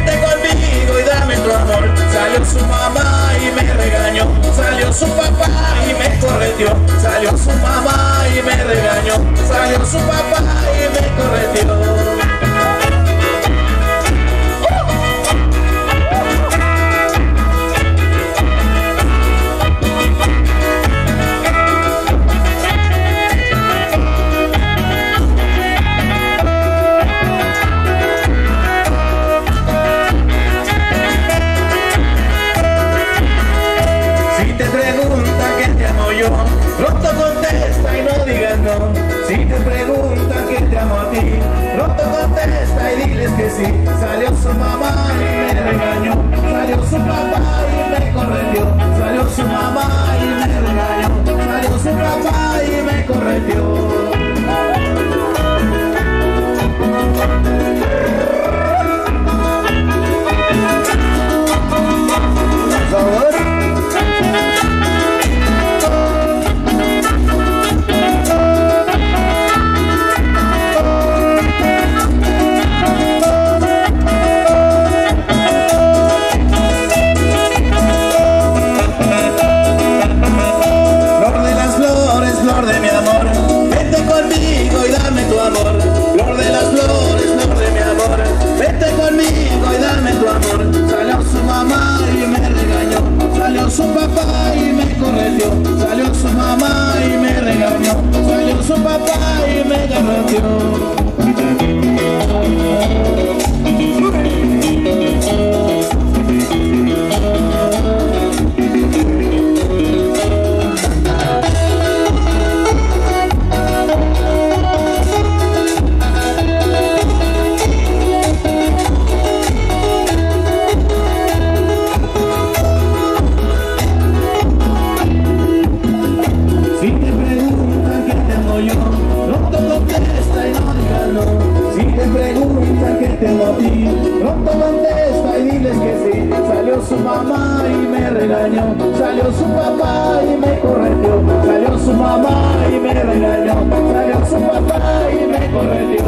vete conmigo y dame tu amor. Salió su mamá y me regañó, salió su papá y me correteó, salió su mamá y me regañó, salió su papá y me correteó. Pronto contesta y no digas no. Si te preguntan que te amo a ti, pronto contesta y diles que sí. Salió su mamá y me regañó, salió su papá y me correteó, salió su mamá y me regañó, salió su papá y me correteó. Flor de mi amor, vete conmigo y dame tu amor. Flor de las flores, flor de mi amor, vete conmigo y dame tu amor. Salió su mamá y me regañó, salió su papá y me correteó, salió su mamá y me regañó, salió su papá y me correteó. Pronto contesta y diles que sí. Salió su mamá y me regañó, salió su papá y me correteó, salió su mamá y me regañó, salió su papá y me correteó.